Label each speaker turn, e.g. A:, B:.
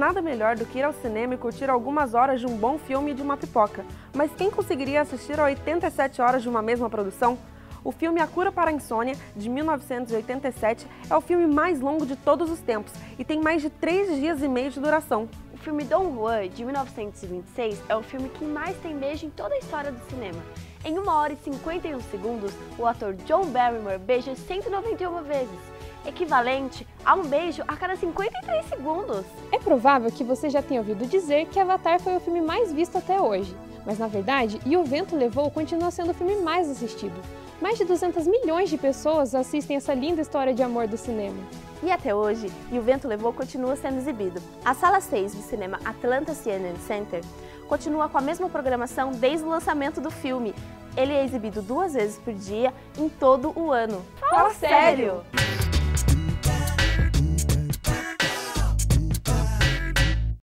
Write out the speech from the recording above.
A: nada melhor do que ir ao cinema e curtir algumas horas de um bom filme e de uma pipoca. Mas quem conseguiria assistir a 87 horas de uma mesma produção? O filme A Cura para a Insônia, de 1987, é o filme mais longo de todos os tempos e tem mais de 3 dias e meio de duração.
B: O filme Don Juan, de 1926, é o filme que mais tem beijo em toda a história do cinema. Em 1 hora e 51 segundos, o ator John Barrymore beija 191 vezes, equivalente a um beijo a cada 53 segundos.
C: É provável que você já tenha ouvido dizer que Avatar foi o filme mais visto até hoje, mas na verdade, E o Vento Levou continua sendo o filme mais assistido. Mais de 200 milhões de pessoas assistem essa linda história de amor do cinema.
B: E até hoje, E o Vento Levou continua sendo exibido. A Sala 6 do cinema Atlanta CNN Center continua com a mesma programação desde o lançamento do filme. Ele é exibido 2 vezes por dia em todo o ano.
A: Fala sério!